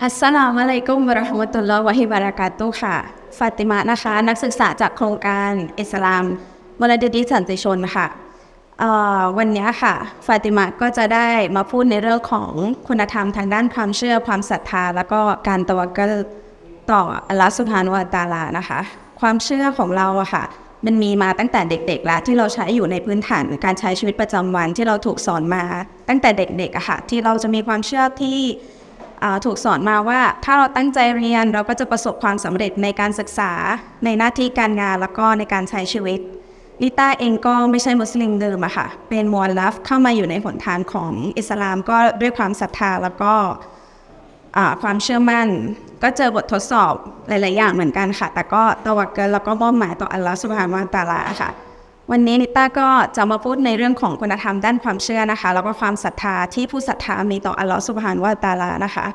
อัสสลามุอะลัยกุมวะเราะห์มะตุลลอฮ์วะฮิบะเราะกาตุฮ์ค่ะฟาติมะนะคะนักศึกษาจากโครงการอิสลามมูลนิธิสันติชนค่ะวันนี้ค่ะฟาติมะก็จะได้มาพูดในเรื่องของคุณธรรมทางด้านความเชื่อความศรัทธาแล้วก็การตะวักกะลต่ออัลเลาะห์ซุบฮานะฮูวะตะอาลานะคะความเชื่อของเราอะค่ะมันมีมาตั้งแต่เด็กๆแล้วที่เราใช้อยู่ในพื้นฐานการใช้ชีวิตประจำวันที่เราถูกสอนมาตั้งแต่เด็กๆอะค่ะที่เราจะมีความเชื่อที่ถูกสอนมาว่าถ้าเราตั้งใจเรียนเราก็จะประสบความสำเร็จในการศึกษาในหน้าที่การงานแล้วก็ในการใช้ชีวิตลิต้าเองก็ไม่ใช่มุสลิมเดิมอะค่ะเป็นมุอัลลัฟเข้ามาอยู่ในหนทางของอิสลามก็ด้วยความศรัทธาแล้วก็ความเชื่อมั่นก็เจอบททดสอบหลายๆอย่างเหมือนกันค่ะแต่ก็ตะวักกะลแล้วก็มอบหมายต่ออัลเลาะห์ซุบฮานะฮูวะตะอาลาค่ะวันนี้นิต้าก็จะมาพูดในเรื่องของคุณธรรมด้านความเชื่อนะคะแล้วก็ความศรัทธาที่ผู้ศรัทธามีต่ออัลเลาะห์ซุบฮานะฮูวะตะอาลานะคะ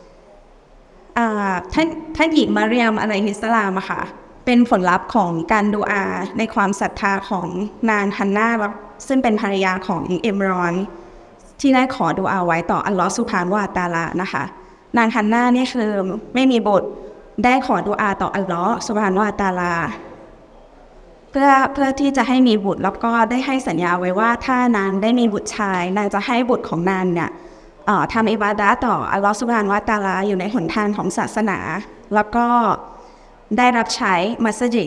ท่านหญิงมาเรียมอะลัยฮิสสลามค่ะเป็นผลลัพธ์ของการดูอาในความศรัทธาของนางฮันนาซึ่งเป็นภรรยาของอิมรอนที่ได้ขอดูอาไว้ต่ออัลเลาะห์ซุบฮานะฮูวะตะอาลานะคะนางฮันนานี่คือไม่มีบุตรได้ขอดูอาต่ออัลเลาะห์ซุบฮานะฮูวะตะอาลาเพื่อที่จะให้มีบุตรแล้วก็ได้ให้สัญญาไว้ว่าถ้านางได้มีบุตรชายนางจะให้บุตรของนางเนี่ยทำอิบาดะห์ต่ออัลเลาะห์ซุบฮานะฮูวะตะอาลาอยู่ในหนทางของศาสนาแล้วก็ได้รับใช้มัสยิด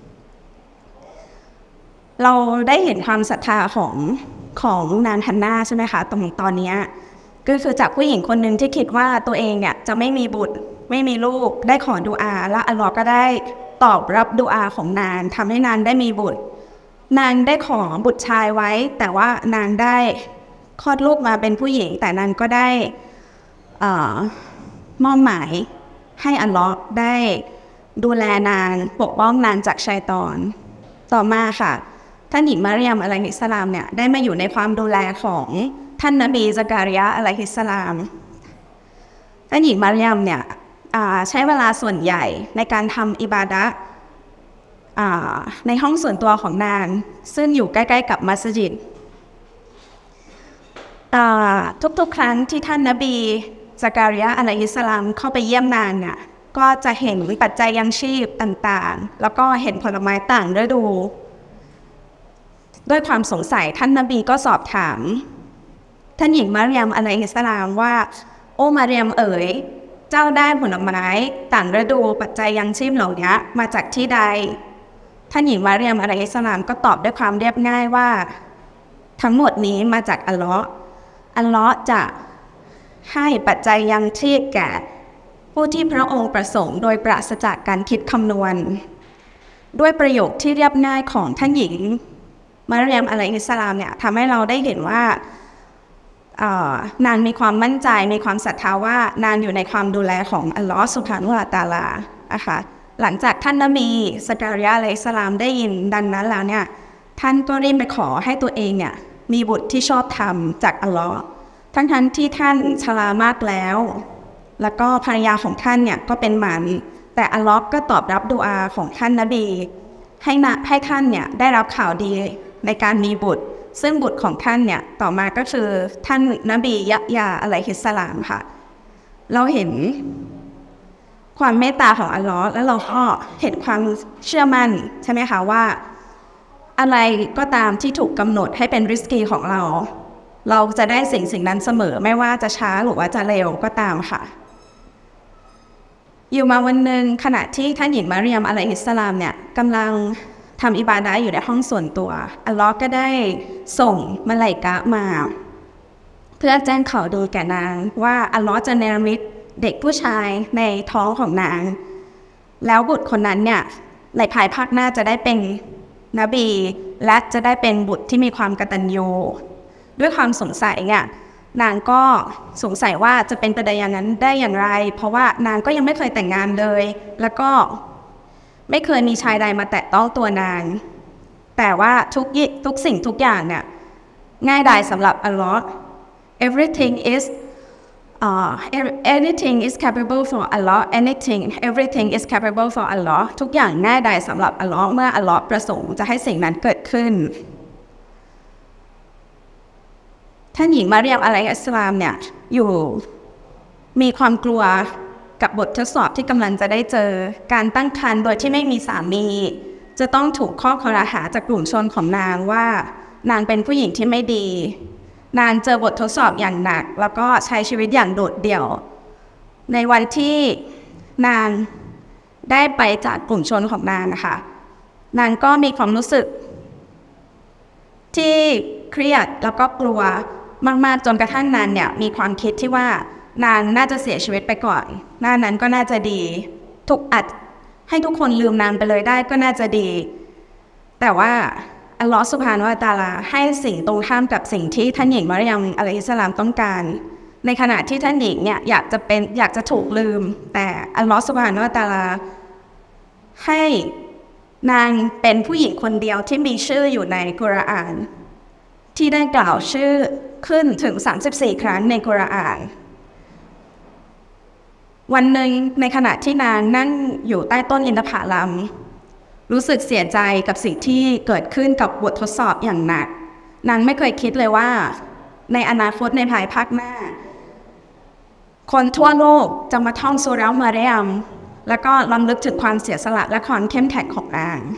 เราได้เห็นความศรัทธาของนางฮันนาใช่ไหมคะตอนนี้ก็คือจากผู้หญิงคนหนึ่งที่คิดว่าตัวเองเนี่ยจะไม่มีบุตรไม่มีลูกได้ขอดุอาแล้วอัลเลาะห์ก็ได้ตอบรับดุอาของนางทำให้นางได้มีบุตรนางได้ขอบุตรชายไว้แต่ว่านางได้คลอดลูกมาเป็นผู้หญิงแต่นางก็ได้มอบหมายให้อัลเลาะห์ได้ดูแลนางปกป้องนางจากชัยฏอนต่อมาค่ะท่านหญิงมารยมอะลัยฮิสสลามเนี่ยได้มาอยู่ในความดูแลของท่านนบีซะการิยะอะลัยฮิสสลามท่านหญิงมารยมเนี่ยใช้เวลาส่วนใหญ่ในการทำอิบาดะห์ในห้องส่วนตัวของนางซึ่งอยู่ใกล้ๆกับมัสยิดทุกๆครั้งที่ท่านนบีซะการิยะอะลัยฮิสสลามเข้าไปเยี่ยมนางเนี่ยก็จะเห็นปัจจัยยังชีพต่างๆแล้วก็เห็นผลไม้ต่างฤดูด้วยความสงสัยท่านนบีก็สอบถามท่านหญิงมารยมอะลัยฮิสสลามว่าโอ้มารยมเอ๋ยเจ้าได้ผลไม้ต่างฤดูปัจจัยยังชีพเหล่านี้มาจากที่ใดท่านหญิงมารยมอะลัยฮิสสลามก็ตอบด้วยความเรียบง่ายว่าทั้งหมดนี้มาจากอัลเลาะห์จะให้ปัจจัยยังชีพแก่ผู้ที่พระองค์ประสงค์โดยปราศจากการคิดคำนวณด้วยประโยคที่เรียบง่ายของท่านหญิงมารยมอะลัยฮิสสลามเนี่ยทำให้เราได้เห็นว่านางมีความมั่นใจมีความศรัทธาว่านางอยู่ในความดูแลของอัลเลาะห์ซุบฮานะฮูวะตะอาลานะคะหลังจากท่านนบีซะการิยะอะลัยฮิสสลามได้ยินดังนั้นแล้วเนี่ยท่านก็รีบไปขอให้ตัวเองเนี่ยมีบุตรที่ชอบธรรมจากอัลเลาะห์ทั้งที่ท่านชรามากแล้วก็ภรรยาของท่านเนี่ยก็เป็นหมันแต่อัลเลาะห์ก็ตอบรับดุอาของท่านนบีให้ท่านเนี่ยได้รับข่าวดีในการมีบุตรซึ่งบุตรของท่านเนี่ยต่อมาก็คือท่านนบียะยาอะลัยฮิสสลามค่ะเราเห็นความเมตตาของอัลเลาะห์แล้วเราก็เห็นความเชื่อมั่นใช่ไหมคะว่าอะไรก็ตามที่ถูกกำหนดให้เป็นริสกีของเราจะได้สิ่งนั้นเสมอไม่ว่าจะช้าหรือว่าจะเร็วก็ตามค่ะอยู่มาวันหนึ่งขณะที่ท่านหญิงมารยมอะลัยฮิสสลามเนี่ยกำลังทำอิบาดะห์อยู่ในห้องส่วนตัวอัลเลาะห์ก็ได้ส่งมลาอิกะห์มาเพื่อแจ้งข่าวดีแก่นางว่าอัลเลาะห์จะเนรมิตเด็กผู้ชายในท้องของนางแล้วบุตรคนนั้นเนี่ยในภายภาคหน้าจะได้เป็นนบีและจะได้เป็นบุตรที่มีความกตัญญูด้วยความสงสัยเนี่ยนางก็สงสัยว่าจะเป็นไปได้อย่างนั้นได้อย่างไรเพราะว่านางก็ยังไม่เคยแต่งงานเลยแล้วก็ไม่เคยมีชายใดมาแตะต้องตัวนางแต่ว่าทุกสิ่งทุกอย่างเนี่ยง่ายดายสำหรับอัลเลาะห์ anything is capable for Allah everything is capable for Allah ทุกอย่างง่ายดายสำหรับอัลเลาะห์เมื่ออัลเลาะห์ประสงค์จะให้สิ่งนั้นเกิดขึ้นท่านหญิงมารยมอะลัยฮิสสลามเนี่ยมีความกลัวกับบททดสอบที่กำลังจะได้เจอการตั้งครรภ์โดยที่ไม่มีสามีจะต้องถูกข้อคอรหาจากกลุ่มชนของนางว่านางเป็นผู้หญิงที่ไม่ดีนางเจอบททดสอบอย่างหนักแล้วก็ใช้ชีวิตอย่างโดดเดี่ยวในวันที่นางได้ไปจากกลุ่มชนของนางนะคะนางก็มีความรู้สึกที่เครียดแล้วก็กลัวมากๆจนกระทั่งนางเนี่ยมีความคิดที่ว่านางน่าจะเสียชีวิตไปก่อนหน้านั้นก็น่าจะดีถูกอัดให้ทุกคนลืมนางไปเลยได้ก็น่าจะดีแต่ว่าอัลลอฮฺซุบฮานะฮูวะตะอาลาให้สิ่งตรงข้ามกับสิ่งที่ท่านหญิงมารยามอะลัยฮิสสลามต้องการในขณะที่ท่านหญิงเนี่ยอยากจะถูกลืมแต่อัลลอฮฺซุบฮานะฮูวะตะอาลาให้นางเป็นผู้หญิงคนเดียวที่มีชื่ออยู่ในกุรอานที่ได้กล่าวชื่อขึ้นถึง34ครั้งในกุรอานวันหนึ่งในขณะที่นางนั่งอยู่ใต้ต้นอินทผลัมรู้สึกเสียใจกับสิ่งที่เกิดขึ้นกับบททดสอบอย่างหนักนางไม่เคยคิดเลยว่าในอนาคตในภายภาคหน้าคนทั่วโลกจะมาท่องซูเราะห์มารยามแล้วก็รำลึกถึงความเสียสละและความเข้มแข็งของนาง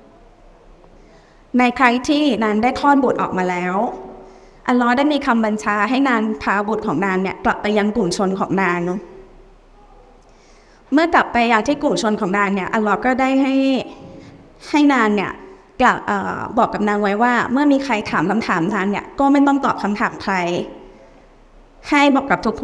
ในครั้งที่นางได้คลอดบุตรออกมาแล้วอัลลอฮ์ได้มีคำบัญชาให้นางพาบุตรของนางเนี่ยกลับไปยังกลุ่มชนของนางเมื่อกลับไปยังที่กลุ่มชนของนางเนี่ยอัลลอฮ์ก็ได้ให้นางเนี่ยบอกกับนางไว้ว่าเมื่อมีใครถามคำถามนางเนี่ยก็ไม่ต้องตอบคำถามใครให้บอกกับทุก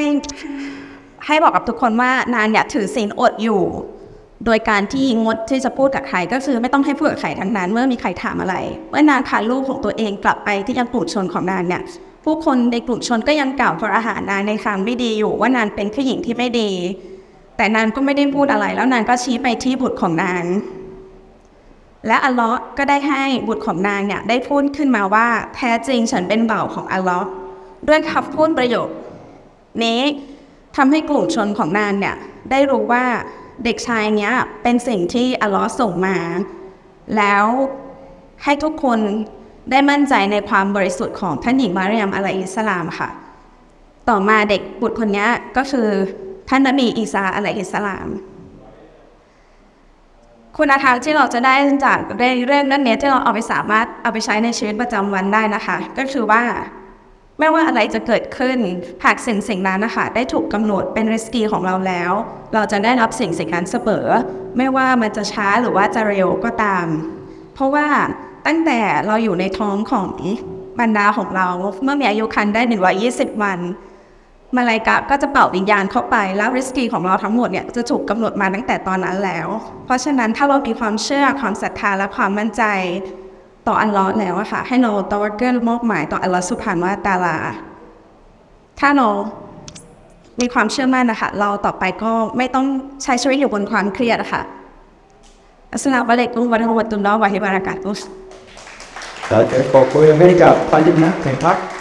คนว่านางเนี่ยถือศีลอดอยู่โดยการที่งดที่จะพูดกับใครก็คือไม่ต้องให้พูดกับใครทั้งนั้นเมื่อมีใครถามอะไรเมื่อนางพาลูกของตัวเองกลับไปที่ยังกลุ่มชนของนางเนี่ยผู้คนในกลุ่มชนก็ยังกล่าวกล่าวหานางในทางไม่ดีอยู่ว่านางเป็นผู้หญิงที่ไม่ดีแต่นางก็ไม่ได้พูดอะไรแล้วนางก็ชี้ไปที่บุตรของนางและอัลลอฮ์ก็ได้ให้บุตรของนางเนี่ยได้พูดขึ้นมาว่าแท้จริงฉันเป็นบ่าวของอัลลอฮ์ด้วยคำพูดประโยคนี้ทำให้กลุ่มชนของนางเนี่ยได้รู้ว่าเด็กชายเนี้ยเป็นสิ่งที่อัลลอฮ์ส่งมาแล้วให้ทุกคนได้มั่นใจในความบริสุทธิ์ของท่านหญิงมารยามอะลัยฮิสสลามค่ะต่อมาเด็กบุตรคนนี้ก็คือท่านนบีอีสาอะลัยฮิสสลามคุณธรรมที่เราจะได้จากเรื่องนั้นนี้ที่เราสามารถเอาไปใช้ในชีวิตประจำวันได้นะคะก็คือว่าไม่ว่าอะไรจะเกิดขึ้นหากสิ่งนั้นนะคะได้ถูกกำหนดเป็นริสกีของเราแล้วเราจะได้รับสิ่งนั้นเสมอไม่ว่ามันจะช้าหรือว่าจะเร็วก็ตามเพราะว่าตั้งแต่เราอยู่ในท้องของมารดาของเราเมื่อมีอายุครรภ์ได้120 วันมาลาอิกะฮ์ก็จะเป่าวิญญาณเข้าไปแล้วริสกีของเราทั้งหมดเนี่ยจะถูกกำหนดมาตั้งแต่ตอนนั้นแล้วเพราะฉะนั้นถ้าเรามีความเชื่อความศรัทธาและความมั่นใจต่ออัลลอฮ์แล้วอะค่ะให้เราตะวักเกิลมอบหมายต่ออัลลอฮ์ซุบฮานะฮูวะตะอาลาถ้าเรามีความเชื่อมั่นนะคะเราต่อไปก็ไม่ต้องใช้ชีวิตอยู่บนความเครียดค่ะอัสสลามุอะลัยกุมวะเราะห์มะตุลลอฮ์วะบะเราะกาตุฮ์ขอบคุณให้กับท่านนะแข่งพัก